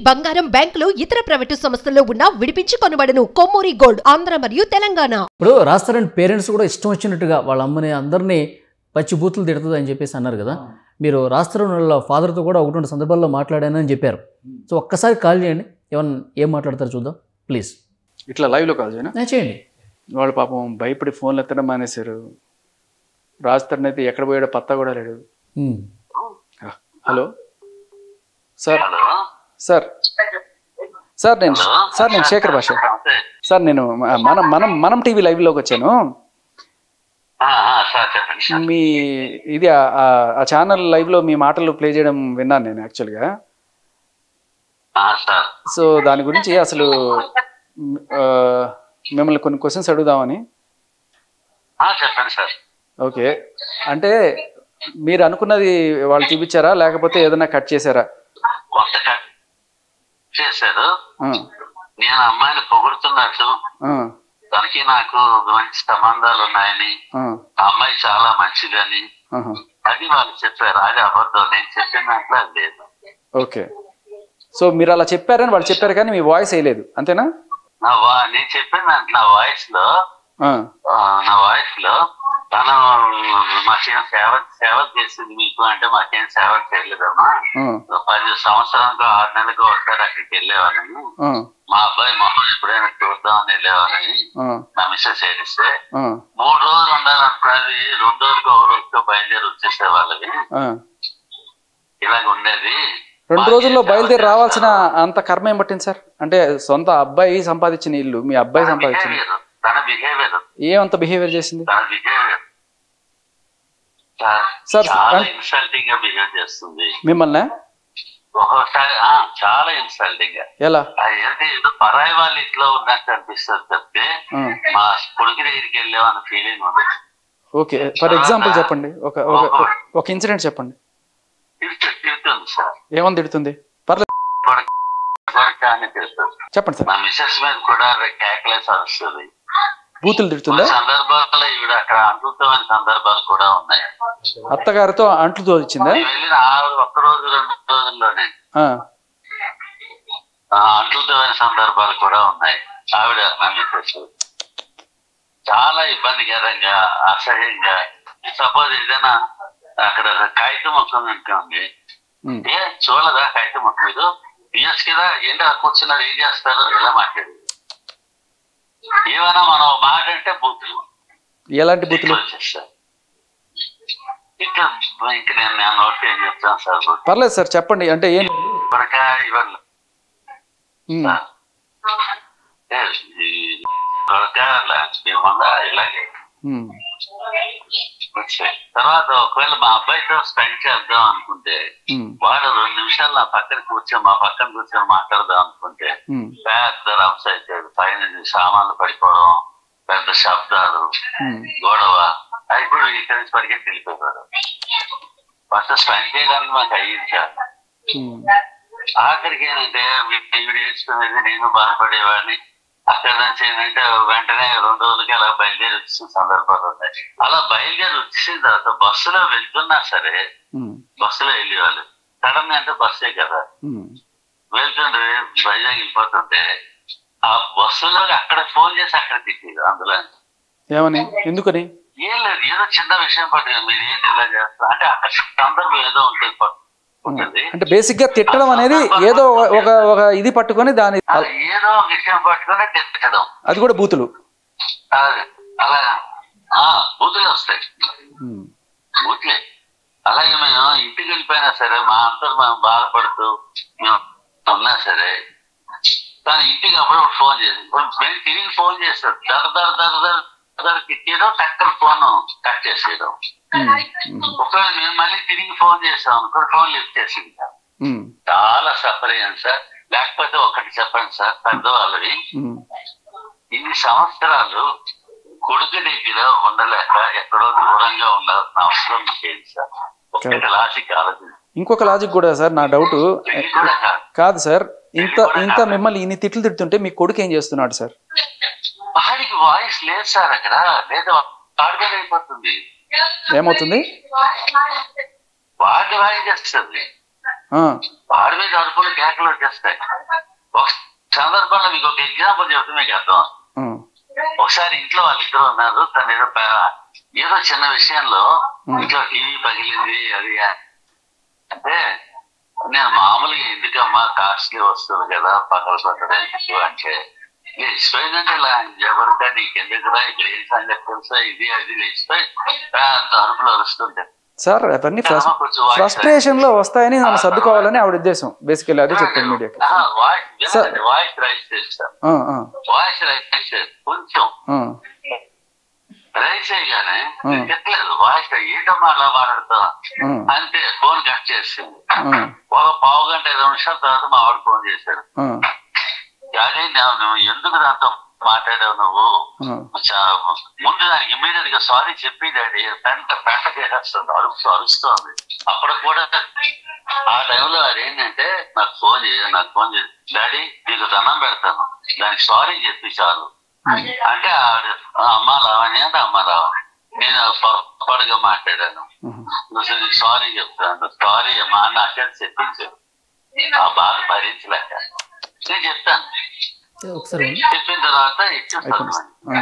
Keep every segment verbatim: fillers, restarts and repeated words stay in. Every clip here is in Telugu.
బంగారం, బ్యాంకులు, ఇతర ప్రైవేటు సంస్థల్లో ఉన్న విడిపించి కొనబడును. కొమ్మూరి గోల్డ్, ఆంధ్ర మరియు తెలంగాణ. ఇప్పుడు రాస్తారని పేరెంట్స్ కూడా ఇష్టం వచ్చినట్టుగా వాళ్ళ అమ్మని అందరినీ పచ్చి బూతులు తిడుతుంది అని చెప్పేసి అన్నారు కదా. మీరు రాస్తారని వాళ్ళ ఫాదర్తో కూడా ఒకటి రెండు సందర్భాల్లో మాట్లాడానని చెప్పారు. సో ఒక్కసారి కాల్ చేయండి, ఏమన్నా ఏం మాట్లాడతారు చూద్దాం ప్లీజ్. ఇట్లా లైవ్లో కాల్ చేయనా చేయండి. వాళ్ళు పాపం భయపడి ఫోన్లు ఎత్తడం మానేశారు. రాజతరుణ్ అయితే ఎక్కడ పోయాడో పత్తా కూడా లేడు. హలో సార్ సార్ సార్ నేను సార్ నేను శేఖర్ భాష సార్. నేను మనం మనం మనం టీవీ లైవ్లోకి వచ్చాను. మీ ఇది ఆ ఛానల్ లైవ్లో మీ మాటలు ప్లే చేయడం విన్నాను నేను యాక్చువల్గా. సో దాని గురించి అసలు మిమ్మల్ని కొన్ని క్వశ్చన్స్ అడుగుదామని. చెప్పండి సార్. ఓకే, అంటే మీరు అనుకున్నది వాళ్ళు చూపించారా లేకపోతే ఏదైనా కట్ చేశారా? కొంత కట్ చేశారు. నేను అమ్మాయిని పొగుడుతున్నట్టు తనకి నాకు మంచి సంబంధాలు ఉన్నాయని, అమ్మాయి చాలా మంచిదని అది వాళ్ళు చెప్పారు. అది అబద్ధం, నేను చెప్పిన దాంట్లో అది లేదు. ఓకే, సో మీరు అలా చెప్పారని వాళ్ళు చెప్పారు కానీ మీ వాయిస్ వేయలేదు అంతేనా? నా వా నేను చెప్పిన దాంట్లో నా వాయిస్ లో నా వాయిస్ లో తను మాకేం సేవ సేవ చేసింది మీకు అంటే మాకేం సేవ చేయలేదమ్మా. పది సంవత్సరానికి ఆరు నెలలకు ఒకసారి అక్కడికి వెళ్ళేవాళ్ళని, మా అబ్బాయి మొహం ఎప్పుడైనా చూద్దామని వెళ్ళేవాళ్ళని నా మిస్సెస్ ఏడిస్తే మూడు రోజులు ఉండాలనుకున్నది రెండు రోజులకి ఒక రోజుతో బయలుదేరి వచ్చేసే వాళ్ళవి. ఇలాగ ఉండేది. రెండు రోజుల్లో బయలుదేరి రావాల్సిన అంత కర్మ ఏం పట్టింది సార్? అంటే సొంత అబ్బాయి సంపాదించిన ఇల్లు, మీ అబ్బాయి సంపాదించింది. తన బిహేవియర్ ఏమంత బిహేవియర్ చేసింది? తన బిహేవియర్ చాలా ఇన్సల్టింగ్ గా బిహేవ్ చేస్తుంది మిమ్మల్ని. ఒక్కొక్కసారి చాలా ఇన్సల్టింగ్ గా. ఎలా ఏంటి పరాయి వాళ్ళ ఇంట్లో ఉన్నట్టు అనిపిస్తుంది తప్పితే మా కొడుకు దగ్గరికి వెళ్ళామన్న ఫీలింగ్ ఉంది. ఓకే, ఫర్ ఎగ్జాంపుల్ చెప్పండి, ఒక ఒక ఇన్సిడెంట్ చెప్పండి. తిడుతుంది సార్. ఏమని తిడుతుంది? పర్లేదు చెప్పండి సార్. మా మిస్సెస్ మీద కూడా కేకలేసి అరుస్తుంది, బూతులు తిడుతుందా? సందర్భాల్లో ఈవిడ అక్కడ అంటుతమైన సందర్భాలు కూడా ఉన్నాయి. అత్తగారితో అంట్లు తోచిందా? వెళ్ళిన ఒక్క రోజు రెండు రోజుల్లోనే అంటుతమైన సందర్భాలు కూడా ఉన్నాయి. ఆవిడ మా మిస్సెస్ చాలా ఇబ్బందికరంగా అసహ్యంగా. సపోజ్ ఏదైనా అక్కడ కాగితం మొక్క ఉంటుంది, ఏ చూడదా కాగితం మొక్క మీద బిఎస్ కదా ఏంటి అలా కూర్చున్నారు ఏం చేస్తారు ఇలా మాట్లాడేది. ఏమైనా మనం మాట అంటే బూతులు. ఎలాంటి బూతులు వచ్చేస్తారు? ఇంకా ఇంకా నేను నేను నోట్ ఏం చెప్తాను సార్. పర్లేదు సార్ చెప్పండి. అంటే ఏం ఇవాళ ఇలాగే తర్వాత ఒకవేళ మా అబ్బాయితో స్పెండ్ చేద్దాం అనుకుంటే వాడు రెండు నిమిషాలు నా పక్కన కూర్చొని మా పక్కన కూర్చొని మాట్లాడదాం అనుకుంటే పెద్ద రమ్స్ అవుతాడు. పైన సామాన్లు పడిపోవడం, పెద్ద శబ్దాలు, గొడవ అయిపోయి ఇక్కడి నుంచి పరిగెత్తి వెళ్ళిపోతాడు. ఫస్ట్ స్పెండ్ చేయడానికి మాకు అయ్యింది సార్. ఆఖరికి ఏంటంటే వీడు నేర్చుకునేది నేను బాధపడేవాడిని. అక్కడ నుంచి ఏంటంటే వెంటనే రెండు రోజులకి అలా బయలుదేరి వచ్చిన సందర్భాలు ఉన్నాయి. అలా బయలుదేరి వచ్చిన తర్వాత బస్సులో వెళ్తున్నా సరే బస్సులో వెళ్ళేవాళ్ళు సడన్ గా అంటే బస్సే కదా వెళ్తుంటే వైజాగ్ వెళ్ళిపోతుంటే ఆ బస్సులో అక్కడ ఫోన్ చేసి అక్కడ తిట్టేది. అందులో ఏమని ఎందుకని ఏం లేదు, ఏదో చిన్న విషయం పట్టింది మీరు ఏంటి ఇలా చేస్తారు అంటే అక్కడ సందర్భం ఏదో ఉంటుంది. అంటే బేసిక్ గా తిట్టడం అనేది ఏదో ఒక ఒక ఇది పట్టుకొని దాని ఏదో ఒక విషయం పట్టుకొని తిట్టడం, అది కూడా బూతులు. అలా బూతులే వస్తాయి, బూతులే. అలాగే మేము ఇంటికి వెళ్ళిపోయినా సరే మా అంతా మేము బాధపడుతూ మేము ఉన్నా సరే తను ఇంటికి అప్పుడప్పుడు ఫోన్ చేసి మేము తిరిగి ఫోన్ చేస్తాడు. దర దర దర దర దర తిట్టేయడం, టక్కన ఫోన్ కట్ చేసేయడం. ఒకవేళ మేము మళ్ళీ తిరిగి ఫోన్ చేసాం అనుకో ఫోన్ లిఫ్ట్ చేసింది సార్. చాలా సఫర్ అయ్యాను సార్. లేకపోతే ఒకటి చెప్పండి సార్, పెద్దవాళ్ళవి ఇన్ని సంవత్సరాలు కొడుకు దగ్గర ఉండలేక ఎక్కడో దూరంగా ఉండాల్సిన అవసరం లేదు సార్. ఒకటి లాజిక్ ఆలోచన. ఇంకొక లాజిక్ కూడా సార్, నా డౌట్ కాదు సార్, ఇంత ఇంత మిమ్మల్ని ఇన్ని తిట్లు తిడుతుంటే మీ కొడుకు ఏం చేస్తున్నాడు సార్? వాడికి వాయిస్ లేదు సార్ అక్కడ, లేదా పాడుగా అయిపోతుంది. ఏమవుతుంది? వాడి వాయిస్ చేస్తుంది. వాడి మీద అరుపులు కేకలు వచ్చేస్తాయి. ఒక సందర్భంలో మీకు ఒక ఎగ్జాంపుల్ చెప్తే మీకు అర్థం. ఒకసారి ఇంట్లో వాళ్ళిద్దరు ఉన్నారు, తను ఏదో ఏదో చిన్న విషయంలో ఇంట్లో టీవీ పగిలింది అది అంటే, నేను మామూలుగా ఎందుకమ్మా కాస్ట్లీ వస్తుంది కదా పగల పట్టడం ఎందుకు అంటే, లేచిపోయిందంటే ఇలా జబర్గా నీకెందుకురా ఇక్కడ ఏం సంగతి తెలుసా ఇది అది లేచిపోయి అరుపులు అరుస్తుంటాయి. సార్ అవన్నీ ఫ్రస్ట్రేషన్ లో వస్తాయని నన్ను సర్దుకోవాలని ఆవిడ ఉద్దేశం. బేసికల్లీ అదే చెప్తాను మీడియాకి. వాయిస్ రైస్ చేస్తాను, వాయిస్ రైస్ చేస్తారు కొంచెం రైస్ చేయగానే ఎట్లేదు వాయిస్ ఏంటమ్మా అలా మాట్లాడుతాం అంటే ఫోన్ కట్ చేసింది. ఒక పావు గంట ఐదు నిమిషాల తర్వాత మా ఆవిడ ఫోన్ చేశాడు. అదే నువ్వు ఎందుకు దాంతో మాట్లాడావు, నువ్వు ముందు దానికి ఇమీడియట్ గా సారీ చెప్పి డాడీ పెంట పెంట చేసేస్తుంది, అరుస్తూ అరుస్తోంది. అప్పుడు కూడా ఆ టైంలో అదేంటంటే నాకు ఫోన్ చేయ నాకు ఫోన్ చేసి డాడీ నీకు దండం పెడతాను దానికి సారీ చెప్పి చాలు అంటే ఆవిడ అమ్మ లావణ్య అంటే అమ్మ లావణ్య నేను పొరపాటుగా మాట్లాడాను, నువ్వు సారీ చెప్తాను, సారీ అమ్మా నాకే చెప్పించాను. ఆ బాధ భరించలేక నేను చెప్తాను. చెప్పిన తర్వాత ఇచ్చేస్తాను.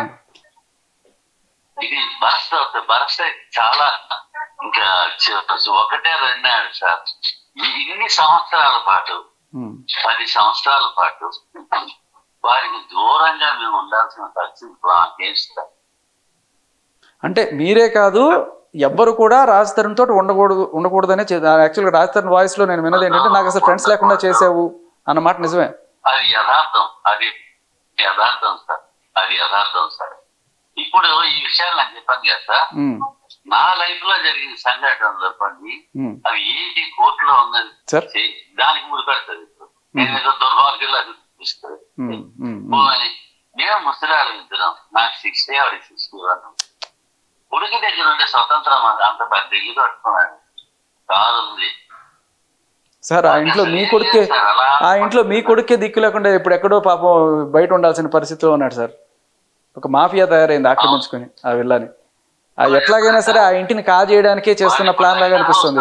ఇది బరస్ట్ అవుతుంది. బరస్ట్ చాలా ఇంకా ఒకటే రెండాడు సార్. ఇన్ని సంవత్సరాల పాటు పది సంవత్సరాల పాటు వారికి దూరంగా మేము ఉండాల్సిన పరిస్థితి. అంటే మీరే కాదు ఎవ్వరు కూడా రాజ్ తరుణ్ తోటి ఉండకూడదు ఉండకూడదనే. యాక్చువల్గా రాజ్ తరుణ్ వాయిస్ లో నేను విన్నది ఏంటంటే, నాకు అసలు ఫ్రెండ్స్ లేకుండా చేసావు అన్నమాట నిజమే. అది యథార్థం, అది యథార్థం సార్, అది యథార్థం సార్. ఇప్పుడు ఈ విషయాలు నాకు చెప్పాను కదా సార్, నా లైఫ్ లో జరిగిన సంఘటన చెప్పండి, అవి ఏంటి కోర్టులో ఉన్నది దానికి ముడిపెడుతుంది. నేను ఏదో దుర్మార్గులు అది చూపిస్తుంది. మేము ముసలాలు ఇద్దరం, నాకు సిక్స్టీ ఆవిడ సిక్స్టీ వన్. ఉడికి దగ్గర ఉండే స్వతంత్రం అంత పెద్ద ఇల్లు కట్టుకున్నాను, కాదు ఉంది సార్. ఆ ఇంట్లో మీ కొడుకే ఆ ఇంట్లో మీ కొడుకే దిక్కు లేకుండా ఇప్పుడు ఎక్కడో పాపం బయట ఉండాల్సిన పరిస్థితిలో ఉన్నాడు సార్. ఒక మాఫియా తయారైంది ఆక్రమించుకొని ఆ విల్లాని. అది ఎట్లాగైనా సరే ఆ ఇంటిని కాజేయడానికే చేస్తున్న ప్లాన్ లాగా అనిపిస్తుంది.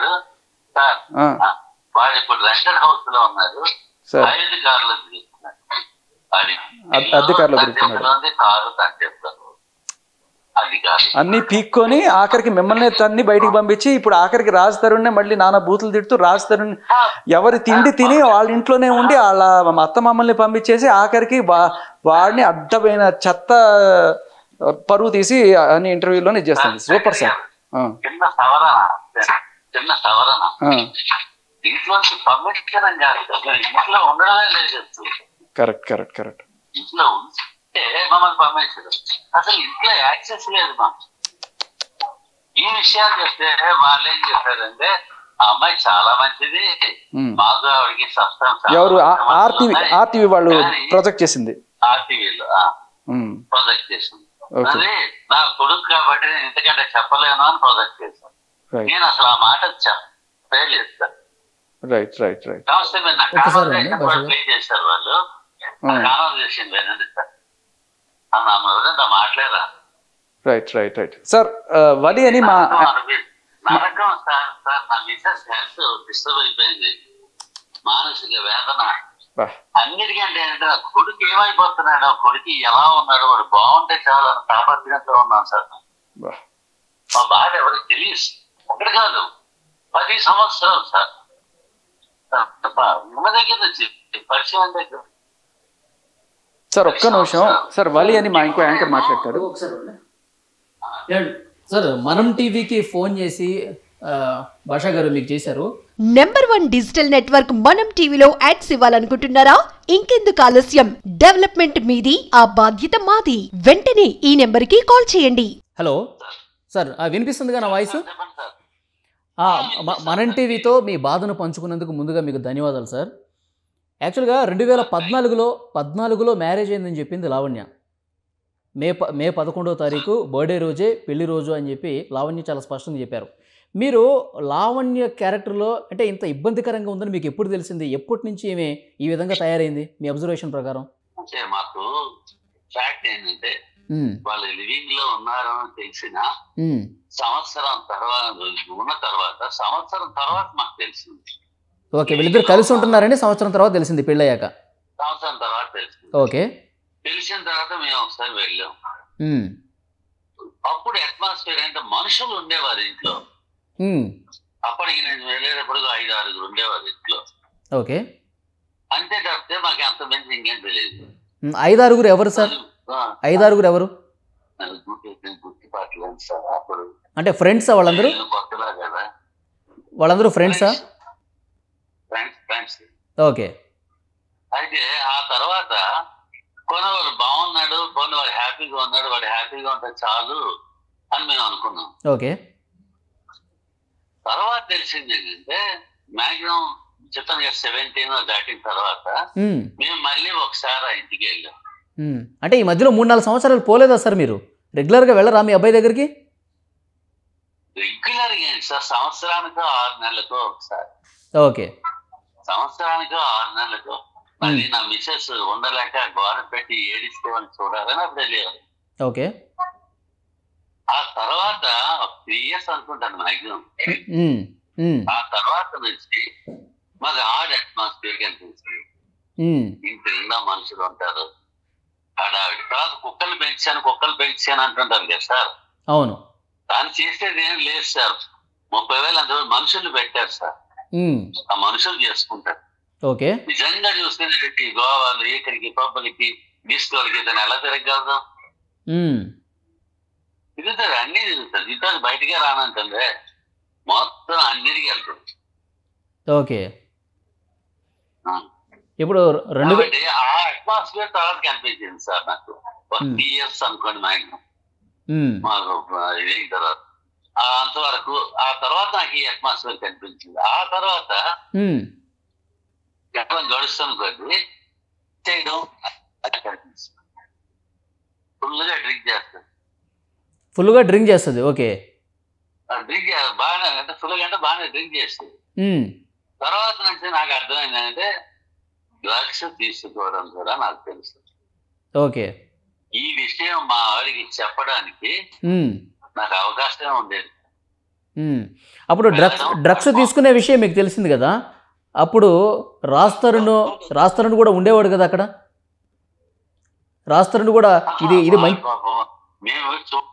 అధికారులు దొరుకుతున్నాడు, అన్ని పీక్కొని ఆఖరికి మిమ్మల్ని తన్ని బయటికి పంపించి ఇప్పుడు ఆఖరికి రాజ్ తరుణ్నే మళ్ళీ నానా బూతులు తిడుతూ రాజ్ తరుణ్ ఎవరి తిండి తిని వాళ్ళ ఇంట్లోనే ఉండి వాళ్ళ అత్త మమ్మల్ని పంపించేసి ఆఖరికి వాడిని అడ్డమైన చెత్త పరువు తీసి అన్ని ఇంటర్వ్యూలోనే చేస్తుంది. Super sir. Correct correct correct. మమ్మల్ని పంపించదు, అసలు ఇంట్లో యాక్సెస్ లేదు మాకు. ఈ విషయాలు చెప్తే వాళ్ళు ఏం చెప్పారంటే ఆ అమ్మాయి చాలా మంచిది, మాకు ఆవిడకి సబ్స్టెన్స్ వాళ్ళు ప్రొజెక్ట్ చేసింది, ఆర్టీవీలో ప్రొజెక్ట్ చేసింది. అది నా కొడుకు కాబట్టి నేను ఇంతకంటే చెప్పలేను అని ప్రొజెక్ట్ చేశాను. నేను అసలు ఆ మాట చెప్పలేదు సార్. Right right right. కావస్తే మీరు నా కాన్వర్సేషన్ ప్లే చేశారు వాళ్ళు, కాన్వర్సేషన్ వినండి సార్. మాట్లాడరా రైట్ రైట్ రైట్ సార్. వలి అని మా నరకం సార్. సార్ నా మిసెస్ హెల్త్ డిస్టర్బ్ అయిపోయింది, మానసిక వేదన. అన్నిటికంటే ఏంటంటే కొడుకు ఏమైపోతున్నాడు, కొడుకు ఎలా ఉన్నాడు, వాడు బాగుంటే చాలా తాపత్రయంతో ఉన్నాను సార్. మా బాధ ఎవరికి తెలియదు, ఒకటి కాదు పది సంవత్సరాలు సార్. ఉన్న దగ్గర పరిచయం దగ్గర సార్. ఒక్క నిమిషం సార్. వలి అని మా ఇంకో యాంకర్ మాట్లాడతారు సార్. మనం టీవీకి ఫోన్ చేసి భాషా గారు మీకు చేశారు. నెంబర్ వన్ డిజిటల్ నెట్వర్క్ మనం టీవీలో యాడ్స్ ఇవ్వాలనుకుంటున్నారా? ఇంకెందుకు ఆలస్యం, డెవలప్మెంట్ మీది, ఆ బాధ్యత మాది. వెంటనే ఈ నెంబర్ కి కాల్ చేయండి. హలో సార్, వినిపిస్తుందిగా నా వాయిస్? మనం టీవీతో మీ బాధను పంచుకున్నందుకు ముందుగా మీకు ధన్యవాదాలు సార్. యాక్చువల్గా రెండు వేల పద్నాలుగులో పద్నాలుగులో మ్యారేజ్ అయిందని చెప్పింది లావణ్య. మే ప మే పదకొండవ తారీఖు బర్త్డే రోజే పెళ్లి రోజు అని చెప్పి లావణ్య చాలా స్పష్టంగా చెప్పారు. మీరు లావణ్య క్యారెక్టర్లో అంటే ఇంత ఇబ్బందికరంగా ఉందని మీకు ఎప్పుడు తెలిసింది? ఎప్పటి నుంచి ఏమే ఈ విధంగా తయారైంది మీ అబ్జర్వేషన్ ప్రకారం? అంటే మాకు ఫ్యాక్ట్ ఏంటంటే వాళ్ళు లివింగ్ లో ఉన్నారని తెలిసిన సంవత్సరం తర్వాత ఉన్న తర్వాత సంవత్సరం తర్వాత మాకు తెలిసింది. ఓకే, వీళ్ళిద్దరు కలిసి ఉంటున్నారని సంవత్సరం తర్వాత తెలిసింది పెళ్ళయ్యాక. సంవత్సరం తర్వాత తెలిసింది. ఓకే. తెలిసిన తర్వాత మేము ఒకసారి వెళ్ళాం. ఉమ్, అప్పుడు అట్మాస్ఫియర్ అంటే మనుషులు ఉండేవారు ఇంట్లో. ఉమ్, అప్పటికి నేను వెళ్ళేటప్పుడు ఐదు ఆరుగురు ఉండేవారు ఇంట్లో. ఓకే. అంతే తప్పితే మాకు అంత మంచి ఇంకేం తెలియదు. ఉమ్, ఐదారుగురు ఎవరు సార్? ఐదారుగురు ఎవరు? గుర్తుపట్టలేదు సార్ అప్పుడు. అంటే ఫ్రెండ్సా వాళ్ళందరూ? కొత్తలా కదా. వాళ్ళందరూ ఫ్రెండ్సా? Friends friends okay. అయితే ఆ తర్వాత కొనవాడు బాగున్నాడు, కొనవాడు హ్యాపీగా ఉన్నాడు, వాడు హ్యాపీగా ఉంటే చాలు అని మేము అనుకున్నాం. ఓకే. తర్వాత తెలిసింది ఏంటంటే మాక్సిమం చెప్పాను కదా సెవెంటీన్ దాటిన తర్వాత ఉమ్, మేము మళ్ళీ ఒకసారి ఆ ఇంటికి వెళ్ళాం. ఉమ్, అంటే ఈ మధ్యలో మూడు నాలుగు సంవత్సరాలు పోలేదా సార్ మీరు? రెగ్యులర్గా వెళ్ళరా మీ అబ్బాయి దగ్గరికి? రెగ్యులర్ గా ఏంటి సార్, సంవత్సరానికో ఆరు నెలలకో ఒకసారి. ఓకే. సంవత్సరానికో ఆరు నెలలకో మళ్ళీ నా మిసెస్ ఉండలేక గోడ పెట్టి ఏడిస్తే వాళ్ళు చూడాలని అప్పుడు వెళ్ళేవారు. ఓకే. ఆ తర్వాత త్రీ ఇయర్స్ అనుకుంటాను మాక్సిమం. ఉమ్, ఉమ్, ఆ తర్వాత నుంచి మాకు ఆడ్ అట్మాస్ఫియర్ కనిపించింది. ఉమ్, ఇంటి నిండా మనుషులు ఉంటారు, హడావిడి. తర్వాత కుక్కలు పెంచాను కుక్కలు పెంచాను అంటుంటారు కదా సార్. అవును. దాన్ని చేసేది ఏం లేదు సార్. ముప్పై వేలు అందులో మనుషులు పెట్టారు సార్. ఉమ్, ఆ మనుషులు చేసుకుంటారు. ఓకే. నిజంగా చూసుకునేటి గోవాలు ఇక్కడికి పబ్బులకి డిస్కోలకి తను ఎలా తిరగలదాం? ఉమ్, తిరుగుతారు, అన్ని తిరుగుతారు. ఇంత బయటకే రానంటే మొత్తం అన్నిటికీ వెళ్తారు. ఓకే. ఇప్పుడు రెండు కాబట్టి ఆ అట్మాస్ఫియర్ తర్వాత కనిపించింది సార్ నాకు. ఒక త్రీ ఇయర్స్ అనుకోండి మాక్సిమం ఉమ్, మాకు ఇదైన తర్వాత. ఆ అంతవరకు ఆ తర్వాత నాకు ఈ అట్మాస్ఫియర్ కనిపించింది. ఆ తర్వాత ఉమ్, ఎక్కడ గడుస్తాను కొద్ది చేయడం కనిపిస్తుంది. ఫుల్గా డ్రింక్ చేస్తాను. ఫుల్గా డ్రింక్ చేస్తుంది. ఓకే. డ్రింక్ బాగానే అంటే ఫుల్గా అంటే బాగానే డ్రింక్ చేస్తుంది. ఉమ్, తర్వాత నుంచి నాకు అర్థమైంది అంటే డ్రగ్స్ తీసుకోవడం కూడా నాకు తెలుసు. ఓకే. ఈ విషయం మా వాడికి చెప్పడానికి ఉమ్, నాకు అవకాశమే ఉండేది. ఉమ్. అప్పుడు డ్రగ్స్ డ్రగ్స్ తీసుకునే విషయం మీకు తెలిసింది కదా, అప్పుడు రాస్తరును రాస్తరును కూడా ఉండేవాడు కదా అక్కడ. రాస్తరును కూడా ఇది ఇది మంచి మేము చూ-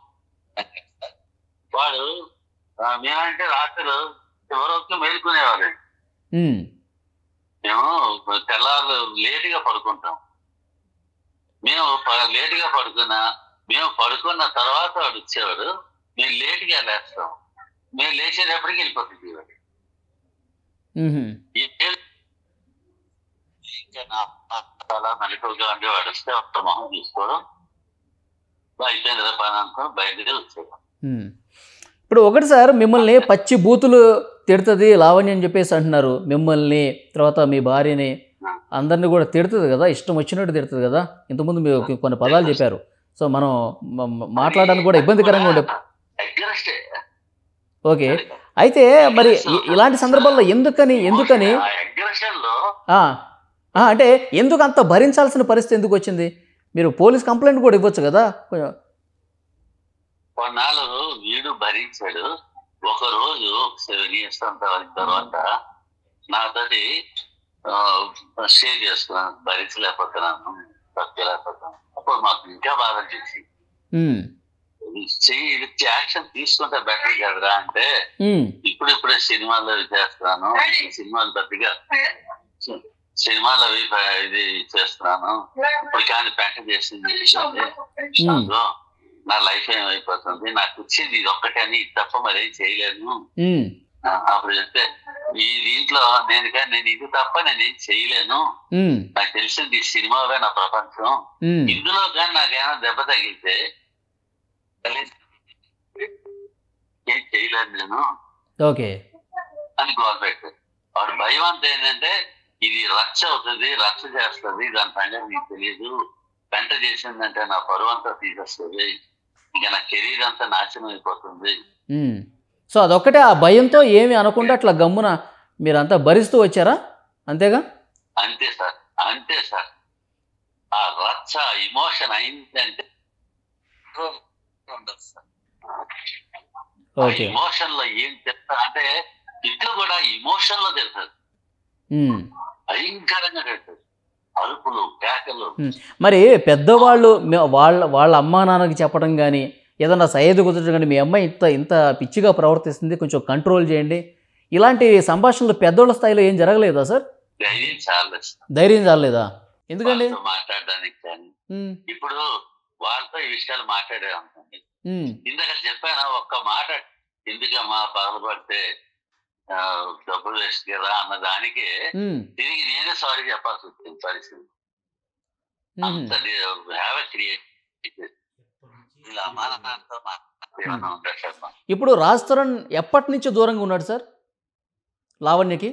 వాడు ఆ, మేమంటే రాత్రులు ఎవరొక్క మేలుకునేవాడు. ఉమ్, మేము తెల్లారు లేటుగా పడుకుంటాం. మేము ప- లేటుగా పడుకున్నా మేము పడుకున్న తర్వాత వాడు వచ్చేవాడు. మేము లేటుగా లేస్తాం. మేము లేచేటప్పటికి వెళ్ళిపోతుంది వాడు. ఉహుం, ఈ ఏళ్ళు ఇంకా నా- చాలా మెలకువగా ఉండేవాడు. వస్తే ఒక్క మొహం తీసుకోవడం అయిపోయింది కదా పని అనుకుని బయటకే వచ్చేవాడు. ఉమ్. ఇప్పుడు ఒకటి సార్, మిమ్మల్ని పచ్చి బూతులు తిడుతుంది లావణ్య అని చెప్పేసి అంటున్నారు. మిమ్మల్ని తర్వాత మీ భార్యని అందరినీ కూడా తిడుతుంది కదా, ఇష్టం వచ్చినట్టు తిడుతుంది కదా. ఇంతకుముందు మీరు కొన్ని పదాలు చెప్పారు. సో మనం మ- మ- మాట్లాడడానికి కూడా ఇబ్బందికరంగా ఉండే. అగ్రెస్టే. ఓకే. అయితే మరి ఇ- ఇలాంటి సందర్భాల్లో ఎందుకని ఎందుకని ఆ అగ్రెషన్ లో ఆ, ఆ, అంటే ఎందుకు అంత భరించాల్సిన పరిస్థితి ఎందుకు వచ్చింది? మీరు పోలీస్ కంప్లైంట్ కూడా ఇవ్వచ్చు కదా. కొంచెం కొన్నాళ్ళు వీడు భరించాడు. ఒక రోజు సెవెన్ ఇయర్స్ అంత తర్వాత నాతోటి షేర్ చేసుకున్నాను. భరించలేకపోతున్నాను, తగ్గలేకపోతున్నాను. అప్పుడు మాకు ఇంకా బాధ చేసి ఉమ్, చెయ్యి యాక్షన్ తీసుకుంటే బెటర్ కదరా అంటే ఉమ్, ఇప్పుడు ఇప్పుడే సినిమాలు అవి చేస్తున్నాను, సినిమాలు పెద్దగా సినిమాలు అవి ఇది చేస్తున్నాను, ఇప్పుడు కానీ పెంట చేసింది దాంట్లో నా లైఫ్ ఏమైపోతుంది, నాకు వచ్చింది ఇది ఒక్కటే అని ఇది తప్ప మరేం చేయలేను. ఉమ్, ఆ, అప్పుడు చెప్తే ఈ దీంట్లో నేను కానీ నేను ఇది తప్ప నేను ఏం చేయలేను, ఉమ్, నాకు తెలిసింది ఈ సినిమావే నా ప్రపంచం, ఉమ్, ఇందులో కానీ నాకేమైనా దెబ్బ తగిలితే ఏం చేయలేను నేను ఓకే. అని గోల్ పెట్టారు. వాడు భయం అంతా ఏంటంటే ఇది రక్ష అవుతుంది, రక్ష చేస్తుంది, దాని సంగతి నీకు తెలియదు, పెంట చేసిందంటే నా పరువు అంతా తీసేస్తుంది, ఇంకా నా కెరీర్ అంతా నాశనం అయిపోతుంది. ఉమ్. సో అదొక్కటే, ఆ భయంతో ఏమి అనకుండా అట్లా గమ్మున మీరంతా భరిస్తూ వచ్చారా? అంతేగా? అంతే సార్, అంతే సార్. ఆ రచ్చ ఇమోషన్ అయిందంటే ఉండదు సార్. ఓకే. ఇమోషన్ లో ఏం తెలుసా అంటే ఇట్లు కూడా ఇమోషన్ లో తెలుస్తుంది. ఉమ్. భయంకరంగా కట్టారు, అరుపులు కేకలు. ఉమ్. మరి పెద్దవాళ్ళు మే- వాళ్ళ వాళ్ళ అమ్మా నాన్నకి చెప్పడం కానీ ఏదన్నా సయ్యదు కుదరడం కానీ మీ అమ్మాయి ఇంత ఇంత పిచ్చిగా ప్రవర్తిస్తుంది, కొంచెం కంట్రోల్ చేయండి, ఇలాంటి సంభాషణలు పెద్దోళ్ళ స్థాయిలో ఏం జరగలేదా సార్? ధైర్యం చాలా ధైర్యం చాలేదా? ఎందుకండి? వాళ్ళతో మాట్లాడడానికి కానీ. ఉమ్, ఇప్పుడు వాళ్ళతో ఈ విషయాలు మాట్లాడే ఉంటుంది. ఉమ్, ఇందాక చెప్పాను ఒక్క మాట, ఎందుకమ్మా బాధపడితే ఆ, డబ్బులు వేస్ట్ కదా అన్న దానికి ఉమ్, తిరిగి నేనే సారీ చెప్పాల్సి వచ్చింది పరిస్థితి. ఉమ్. అంత హ్యావ్ క్రియేట్ ఇలా అమ్మా నాన్నతో మాట్లాడేమన్నా ఉంటాడు శర్మ. ఇప్పుడు రాజ్ తరుణ్ ఎప్పటి నుంచి దూరంగా ఉన్నాడు సార్ లావణ్యకి?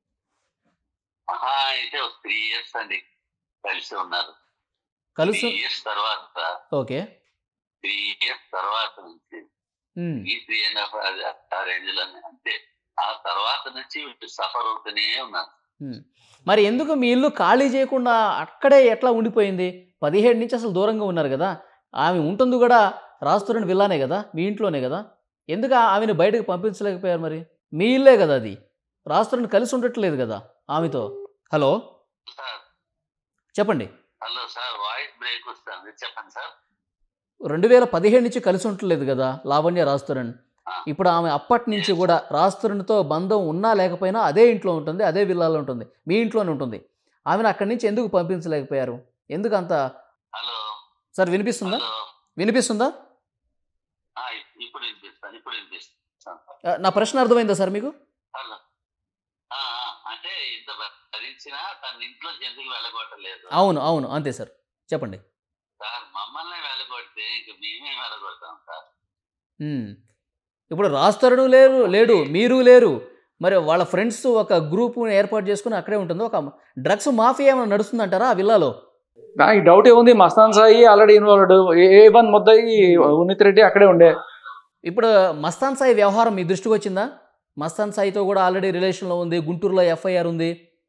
మహా అయితే ఒక త్రీ ఇయర్స్ అండి కలిసి ఉన్నారు. కలుసు త్రీ ఇయర్స్ తర్వాత ఓకే. త్రీ ఇయర్స్ తర్వాత నుంచి ఉమ్, ఈ త్రీ అండ్ హాఫ్ ఆ రేంజ్ లోనే అంతే. ఆ తర్వాత నుంచి సఫర్ అవుతూనే ఉన్నాను. ఉమ్. మరి ఎందుకు మీ ఇల్లు ఖాళీ చేయకుండా అక్కడే ఎట్లా ఉండిపోయింది? పదిహేడు నుంచి అసలు దూరంగా ఉన్నారు కదా, ఆమె ఉంటుంది కూడా రాజ్ తరుణ్ విల్లానే కదా, మీ ఇంట్లోనే కదా, ఎందుకు ఆ- ఆమెను బయటకు పంపించలేకపోయారు? మరి మీ ఇల్లే కదా అది, రాజ్ తరుణ్ కలిసి ఉండట్లేదు కదా ఆమెతో. హలో సార్ చెప్పండి. హలో సార్, వాయిస్ బ్రేక్ వస్తుంది, చెప్పండి సార్. రెండు వేల పదిహేడు నుంచి కలిసి ఉండట్లేదు కదా లావణ్య రాజ్ తరుణ్. ఇప్పుడు ఆమె అప్పటి నుంచి కూడా రాజ్ తరుణ్తో బంధం ఉన్నా లేకపోయినా అదే ఇంట్లో ఉంటుంది, అదే విల్లాలో ఉంటుంది, మీ ఇంట్లోనే ఉంటుంది. ఆమెను అక్కడి నుంచి ఎందుకు పంపించలేకపోయారు? ఎందుకు అంత? హలో సార్ వినిపిస్తుందా? హలో వినిపిస్తుందా? ఆ, ఇప్పుడు వినిపిస్తాను ఇప్పుడు వినిపిస్తాను ఆ, నా ప్రశ్న అర్థమైందా సార్ మీకు? హలో ఆ, ఆ, అంటే ఇంత భరించినా తన ఇంట్లో ఎందుకు వెళ్ళగొట్టలేదు అవును అవును అంతే సార్, చెప్పండి. సార్? మమ్మల్ని వెళ్ళగొడితే ఇంక మేమే వెళ్ళగొడతాం సార్. ఉమ్. ఇప్పుడు రాజ్ తరుణ్ లేరు లేడు మీరు లేరు, మరి వాళ్ళ ఫ్రెండ్స్ ఒక గ్రూప్ ఏర్పాటు చేసుకుని అక్కడే ఉంటుంది. ఒక డ్రగ్స్ మాఫియా ఏమైనా నడుస్తుందంటారా ఆ విల్లాలో? నాకు డౌట్ ఏముంది, Mastan Sai already involved, A one ముద్దాయి ఉన్నిత్ రెడ్డి అక్కడే ఉండే. ఇప్పుడు మస్తాన్ సాయి వ్యవహారం మీ దృష్టికి వచ్చిందా? మస్తాన్ సాయితో కూడా ఆల్రెడీ రిలేషన్లో ఉంది, గుంటూరులో ఎఫ్ఐఆర్ ఉంది.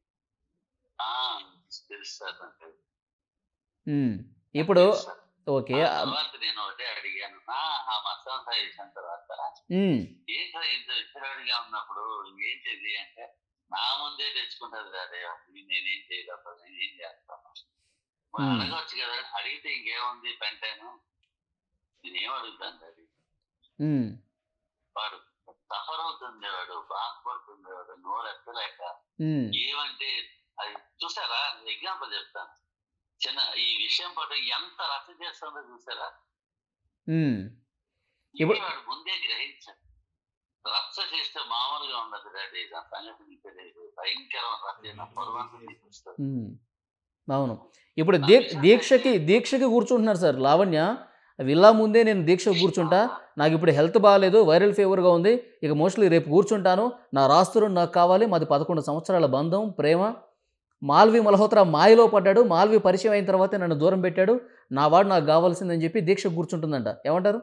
ఆ, తెలుసు సార్ నాకు. ఉమ్. ఇప్పుడు తెలుసు సార్. ఓకే. ఆ తర్వాత నేను ఒకటే అడిగాను, ఆ ఆ మస్తాన్ సాయి ఇచ్చిన తర్వాత ఉమ్. ఏంటో ఇంత విచ్చలవాడిగా ఉన్నప్పుడు ఏంటిది అంటే, నా ముందే తెచ్చుకుంటది అదే, నేనేం చేయలేకపోతే నేనేం చేస్తాను, మరి Hmm. అడగవచ్చు కదా. అడిగితే ఇంకేముంది, పెంటాను నేనేం అడుగుతాను. అది ఉమ్. వాడు సఫర్ అవుతుండేవాడు, బాధపడుతుండేవాడు, నోరు ఎత్తలేక. ఉమ్. ఏమంటే అది చూసారా, ఎగ్జాంపుల్ చెప్తాను. చిన్న ఈ విషయం పాటు ఎంత రచ్చ చేస్తుందో చూసారా. ఉమ్. ఇది ఇప్పుడు వాడు ముందే గ్రహించాడు. రచ్చ చేస్తే మామూలుగా ఉండదు డాడీ, ఆ సంగతి నీకు తెలియదు. భయంకరం రచ్చ పొరవంతా తీసుకొస్తుంది. ఉమ్. అవును. ఇప్పుడు దీ దీక్షకి దీక్షకి కూర్చుంటున్నారు సార్ లావణ్య. విల్లా ముందే నేను దీక్షకు కూర్చుంటా, నాకు ఇప్పుడు హెల్త్ బాగాలేదు, వైరల్ ఫీవర్గా ఉంది, ఇక మోస్ట్లీ రేపు కూర్చుంటాను, నా రాజ్ తరుణ్ నాకు కావాలి, మాది పదకొండు సంవత్సరాల బంధం ప్రేమ. మాల్వి మల్హోత్రా మాయలో పడ్డాడు, మాల్వి పరిచయం అయిన తర్వాతే నన్ను దూరం పెట్టాడు, నా వాడు నాకు కావాల్సిందని చెప్పి దీక్షకు కూర్చుంటుందంట. ఏమంటారు?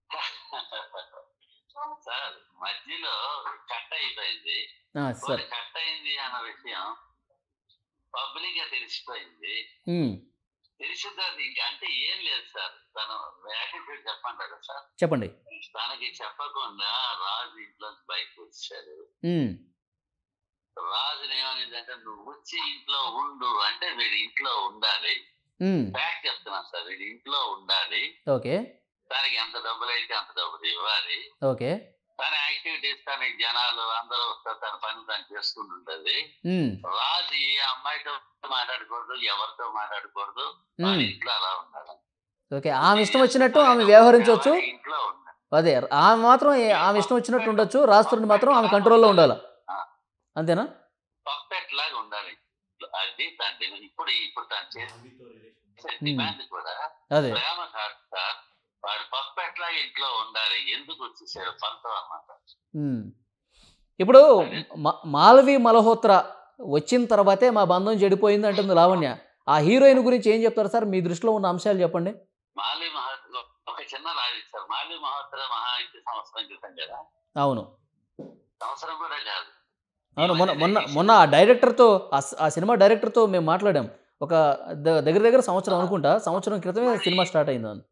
సార్ మధ్యలో కట్ అయిపోయింది. ఆ, సార్. కట్ అయింది అన్న విషయం పబ్లిక్ గా తెలిసిపోయింది. ఉమ్. తెలిసిన తర్వాత ఇంకా అంటే ఏం లేదు సార్, తను యాటిట్యూడ్ చెప్పంటారు సార్. చెప్పండి. తనకి చెప్పకుండా రాజు ఇంట్లో బయటకు వచ్చాడు. ఉమ్. రాజుని ఏమనిందంటే, నువ్వు వచ్చి ఇంట్లో ఉండు అంటే వీడి ఇంట్లో ఉండాలి. ఉమ్. ఫ్యాక్ట్ చెప్తున్నాను సార్, వీడి ఇంట్లో ఉండాలి. ఓకే. దానికి ఎంత డబ్బులు అయితే అంత డబ్బులు ఇవ్వాలి. ఓకే. తన యాక్టివిటీస్, తన జనాలు అందరూ వస్తారు, తన పని తను చేసుకుంటుంటది. ఉమ్. రాజు ఈ అమ్మాయితో మాట్లాడకూడదు, ఎవరితో మాట్లాడకూడదు, ఉమ్. వాళ్ళ ఇంట్లో అలా ఉండాలి. ఓకే. ఆమె ఇష్టం వచ్చినట్టు ఆమె వ్యవహరించవచ్చు. ఇంట్లో ఉండాలి. అదే ఆమె మాత్రం ఏ- ఆమె ఇష్టం వచ్చినట్టు ఉండొచ్చు, రాజ్ తరుణ్ మాత్రం ఆమె కంట్రోల్లో ఉండాలి. అంతేనా? పర్ఫెక్ట్ లాగా ఉండాలి. అది తన డిమాండ్. ఇప్పుడు ఇప్పుడు తను చేసే డిమాండ్ కూడా అదే. ప్రేమ కాదు సార్, వాడు పర్ఫెక్ట్ లాగా ఇంట్లో ఉండాలి. ఎందుకు వచ్చేసాడు పంతం అన్నమాట. ఉమ్. ఇప్పుడు మా- మాల్వి మల్హోత్రా వచ్చిన తర్వాతే మా బంధం చెడిపోయింది అంటుంది లావణ్య. ఆ హీరోయిన్ గురించి ఏం చెప్తారు సార్? మీ దృష్టిలో ఉన్న అంశాలు చెప్పండి. మాలి మహోత్ర ఒక చిన్న రాజు సార్. మాలి మహోత్ర మహా అయితే సంవత్సరం క్రితం కదా. అవును సంవత్సరం కూడా కాదు. అవును మొన్న మొన్న మొన్న ఆ డైరెక్టర్తో ఆ స- ఆ సినిమా డైరెక్టర్తో మేము మాట్లాడాం. ఒక ద- దగ్గర దగ్గర సంవత్సరం అనుకుంటా, సంవత్సరం క్రితమే సినిమా స్టార్ట్ అయింది. అని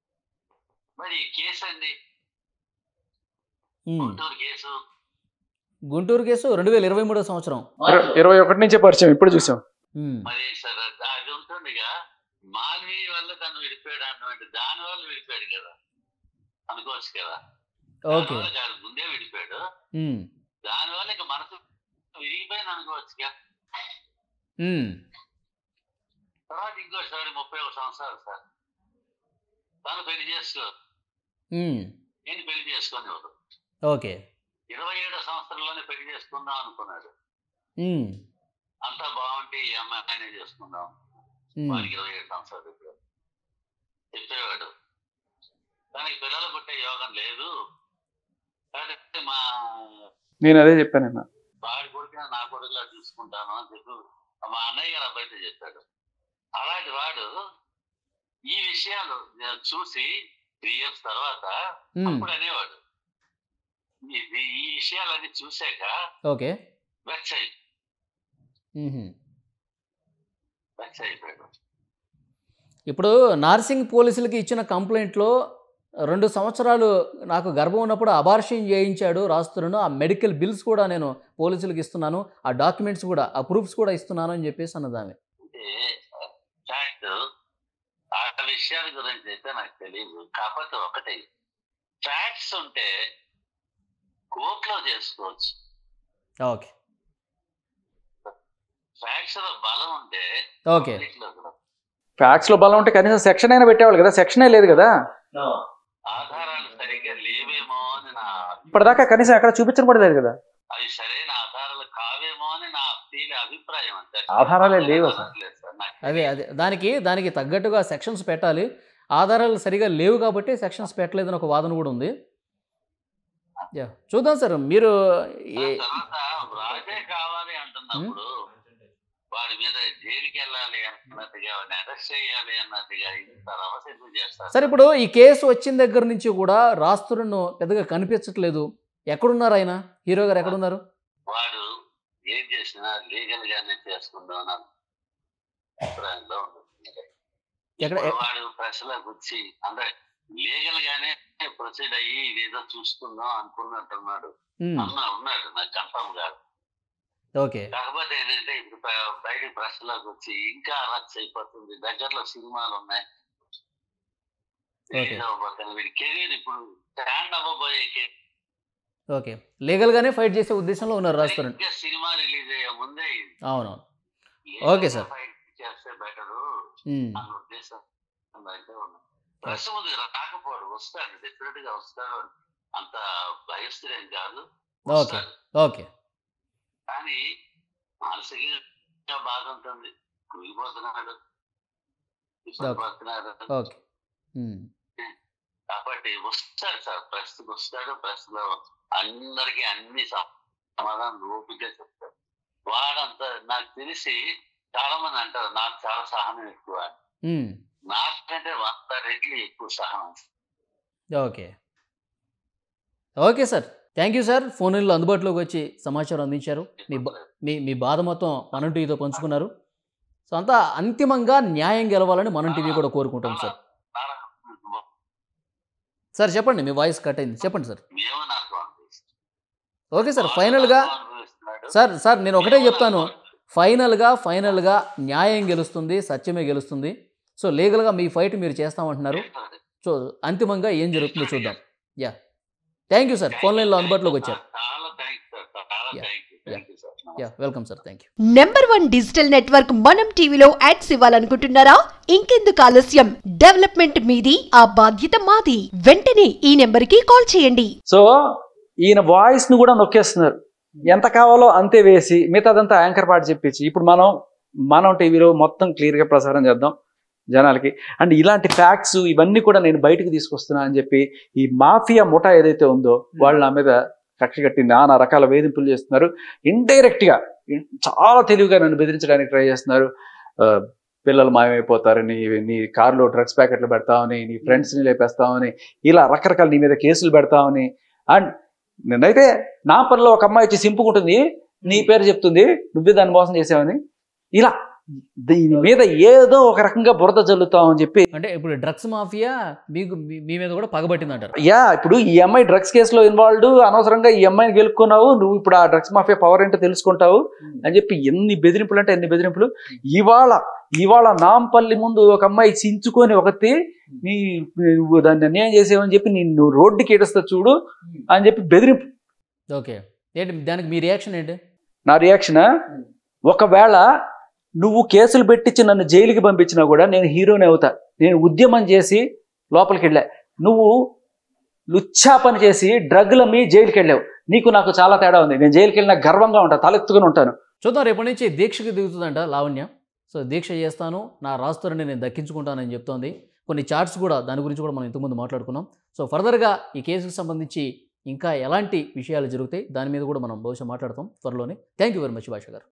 మరి కేసు అండి, ఉమ్. గుంటూరు కేసు గుంటూరు కేసు రెండు వేల ఇరవై మూడో సంవత్సరం. ఇరవై ఒకటి నుంచే పరిచయం, ఇప్పుడు చూసాం. మరి సార్ అది ఉంటుందిగా, మాల్వీ వల్ల తను విడిపోయాడు అన్నమాట, దాని వల్ల విడిపోయాడు కదా అనుకోవచ్చు కదా. ఓకే, ముందే విడిపోయాడు, దాని వల్ల ఇక మనసు విరిగిపోయింది అనుకోవచ్చుగా. తర్వాత ఇంకోసారి ముప్పై ఒక సంవత్సరాలు సార్ తను పెళ్లి చేసుకో, నేను పెళ్లి చేసుకొని ఇవ్వదు. ఓకే, ఇరవై ఏడో సంవత్సరంలోనే పెళ్లి చేసుకుందాం అనుకున్నాడు. అంతా బాగుంటే ఈ అమ్మాయినే చేసుకుందాం, వాడికి ఇరవై ఏడు సంవత్సరాలు చెప్పేవాడు. తనకి పిల్లలు పుట్టే యోగం లేదు కాబట్టి మా నేను అదే చెప్పాను, వాడి కొడుకున నా కొడుకులా చూసుకుంటాను అని చెప్పి మా అన్నయ్య గారు అబ్బాయితో చెప్పాడు. అలాంటి వాడు ఈ విషయాలు చూసి త్రీ ఇయర్స్ తర్వాత అప్పుడు అనేవాడు, ఈ విషయాలన్నీ చూసాక ఓకే వెక్స్ అయి వెక్స్ అయిపోయాడు. ఇప్పుడు నార్సింగ్ పోలీసులకి ఇచ్చిన కంప్లైంట్లో రెండు సంవత్సరాలు నాకు గర్భం ఉన్నప్పుడు అబార్షన్ చేయించాడు రాస్తున్నాను, ఆ మెడికల్ బిల్స్ కూడా నేను పోలీసులకు ఇస్తున్నాను, ఆ డాక్యుమెంట్స్ కూడా, ఆ ప్రూఫ్స్ కూడా ఇస్తున్నాను అని చెప్పేసి అన్నదామె. ఫ్యాక్ట్ ఆ విషయాల గురించి అయితే నాకు తెలియదు. కాకపోతే ఒకటి, ఫ్యాక్ట్స్ ఉంటే కోర్టులో చేసుకోవచ్చు. ఓకే, ఫ్యాక్ట్స్ లో బలం ఉంటే ఓకే, ఫ్యాక్ట్స్ లో బలం ఉంటే కనీసం సెక్షన్ అయినా పెట్టేవాళ్ళు కదా, సెక్షనే లేదు కదా. ఆధారాలు సరిగ్గా లేవేమో అని నా, ఇప్పటిదాకా కనీసం ఎక్కడ చూపించడం కూడా లేదు కదా, అవి సరైన ఆధారాలు కావేమో అని నా తీరి అభిప్రాయం. అంతే, ఆధారాలే లేవు. అదే అదే దానికి దానికి తగ్గట్టుగా సెక్షన్స్ పెట్టాలి. ఆధారాలు సరిగా లేవు కాబట్టి సెక్షన్స్ పెట్టలేదని ఒక వాదన కూడా ఉంది. యా, చూద్దాం సార్. మీరు రాజే కావాలి అంటున్నప్పుడు వాడి మీద జైలుకి వెళ్ళాలి అన్నట్టుగా, వాడిని అరెస్ట్ చేయాలి అన్నట్టుగా ఇంత రవసెట్లు చేస్తారు సార్. ఇప్పుడు ఈ కేసు వచ్చిన దగ్గర నుంచి కూడా రాస్తులను పెద్దగా కనిపించట్లేదు. ఎక్కడున్నారు ఆయన, హీరో గారు ఎక్కడున్నారు? వాడు ఏం చేసినా లీగల్ గానే చేసుకుందాం అని అభిప్రాయంలో ఉంటుంది. వాడు ప్రశ్నలకు వచ్చి అంటే లీగల్ గానే ప్రొసీడ్ అయ్యి ఇదేదో చూసుకుందాం అనుకున్నట్టున్నాడు అన్నా ఉన్నాడు, నాకు కన్ఫర్మ్ కాదు. ఓకే, కాకపోతే ఏంటంటే ఇప్పుడు బయటకు ప్రశ్నలోకి వచ్చి ఇంకా రచ్చ అయిపోతుంది. దగ్గరలో సినిమాలు ఉన్నాయి, వీడి కెరీర్ ఇప్పుడు స్టాండ్ అవ్వబోయే. ఓకే, లీగల్ గానే ఫైట్ చేసే ఉద్దేశంలో ఉన్నారు రాస్తారు. సినిమా రిలీజ్ అయ్యే ముందే అవునవును. ఓకే సార్, ఫైట్ చేస్తే బెటరు అన్న ఉద్దేశం అయితే ఉన్నాం. ప్రెస్ ముందు రాకపోడు, వస్తాడు, డెఫినెట్ గా వస్తాడు, అంత భయస్తుడేం కాదు. ఓకే ఓకే, కానీ మానసికంగా బాధ ఉంటుంది, కురిగిపోతున్నాడు, ఇబ్బంది పడుతున్నాడు. ఓకే, కాబట్టి వస్తాడు సార్, ప్రెస్ వస్తాడు, ప్రెస్ లో అందరికి అన్ని సమాధానం ఓపిక చెప్తాడు. వాడంతా నాకు తెలిసి చాలా మంది అంటారు నాకు చాలా సహనం ఎక్కువ, నాకంటే వంద రెట్లు ఎక్కువ సహనం. Okay okay sir, thank you sir. ఫోన్లో అందుబాటులోకి వచ్చి సమాచారం అందించారు. మీ మీ మీ బాధ మొత్తం మనం టీవీతో పంచుకున్నారు. సో అంతా అంతిమంగా న్యాయం గెలవాలని మనం టీవీ కూడా కోరుకుంటాం సార్. సార్ చెప్పండి, మీ వాయిస్ కట్ అయింది, చెప్పండి సార్. ఓకే సార్, ఫైనల్గా సార్ సార్ నేను ఒకటే చెప్తాను, ఫైనల్గా ఫైనల్గా న్యాయం గెలుస్తుంది, సత్యమే గెలుస్తుంది. సో లీగల్గా మీ ఫైట్ మీరు చేస్తామంటున్నారు. సో అంతిమంగా ఏం జరుగుతుందో చూద్దాం. Yeah, thank you sir, phone లైన్లో అందుబాటులోకి వచ్చారు. Yeah, welcome sir, thank you. Number one digital network మనం టీవీలో యాడ్స్ ఇవ్వాలనుకుంటున్నారా? ఇంకెందుకు ఆలస్యం, డెవలప్మెంట్ మీది, ఆ బాధ్యత మాది. వెంటనే ఈ నెంబర్ కి కాల్ చేయండి. సో ఈయన వాయిస్ ను కూడా నొక్కేస్తున్నారు, ఎంత కావాలో అంతే వేసి మిగతాదంతా యాంకర్ పాట చెప్పించి ఇప్పుడు మనం మనం టీవీలో మొత్తం క్లియర్గా ప్రసారం చేద్దాం జనాలకి. అండ్ ఇలాంటి ఫ్యాక్ట్స్ ఇవన్నీ కూడా నేను బయటకు తీసుకొస్తున్నా అని చెప్పి ఈ మాఫియా ముఠా ఏదైతే ఉందో వాళ్ళు నా మీద కక్ష కట్టి నానా రకాల వేధింపులు చేస్తున్నారు. ఇండైరెక్ట్ గా చాలా తెలివిగా నన్ను బెదిరించడానికి ట్రై చేస్తున్నారు. పిల్లలు మాయమైపోతారని, నీ కారులో డ్రగ్స్ ప్యాకెట్లు పెడతామని, నీ ఫ్రెండ్స్ని లేపేస్తామని, ఇలా రకరకాల నీ మీద కేసులు పెడతామని. అండ్ నేనైతే నా పనిలో ఒక అమ్మాయి వచ్చి సింపుకుంటుంది, నీ పేరు చెప్తుంది, నువ్వే దాన్ని మోసం చేసావని. ఇలా దీని మీద ఏదో ఒక రకంగా బురద జల్లుతామని చెప్పి. అంటే ఇప్పుడు డ్రగ్స్ మాఫియా మీకు మీ- మీ మీద కూడా పగబట్టింది అంటారు. యా ఇప్పుడు ఈ అమ్మాయి డ్రగ్స్ కేసులో ఇన్వాల్వ్డ్, అనవసరంగా ఈ అమ్మాయిని గెలుక్కున్నావు, నువ్వు ఇప్పుడు ఆ డ్రగ్స్ మాఫియా పవర్ ఏంటో తెలుసుకుంటావు అని చెప్పి ఎన్ని బెదిరింపులు అంటే ఎన్ని బెదిరింపులు. ఇవాళ ఇవాళ నాంపల్లి ముందు ఒక అమ్మాయి చించుకొని ఒకటి నీ నువ్వు దాన్ని అన్యాయం చేసేవని చెప్పి నిన్ను రోడ్డుకి ఏడుస్తా చూడు అని చెప్పి బెదిరింపు. ఓకే, ఏంటి దానికి మీ రియాక్షన్ ఏంటి? నా రియాక్షన్, ఒకవేళ నువ్వు కేసులు పెట్టించి నన్ను జైలుకి పంపించినా కూడా నేను హీరోని అవుతా. నేను ఉద్యమం చేసి లోపలికి వెళ్ళా, నువ్వు లుచ్చా పని చేసి డ్రగ్ల మీ జైలుకి వెళ్ళావు. నీకు నాకు చాలా తేడా ఉంది. నేను జైలుకి వెళ్ళినా గర్వంగా ఉంటాను, తలెత్తుకుని ఉంటాను. చూద్దాం, రేపటి నుంచి దీక్షకు దిగుతుందంట లావణ్య. సో దీక్ష చేస్తాను, నా రాష్ట్రాన్ని నేను దక్కించుకుంటానని చెప్తోంది. కొన్ని చార్ట్స్ కూడా దాని గురించి కూడా మనం ఇంతకుముందు మాట్లాడుకున్నాం. సో ఫర్దర్గా ఈ కేసుకు సంబంధించి ఇంకా ఎలాంటి విషయాలు జరుగుతాయి దాని మీద కూడా మనం బహుశా మాట్లాడతాం త్వరలోనే. థ్యాంక్ యూ వెరీ మచ్ భాష గారు.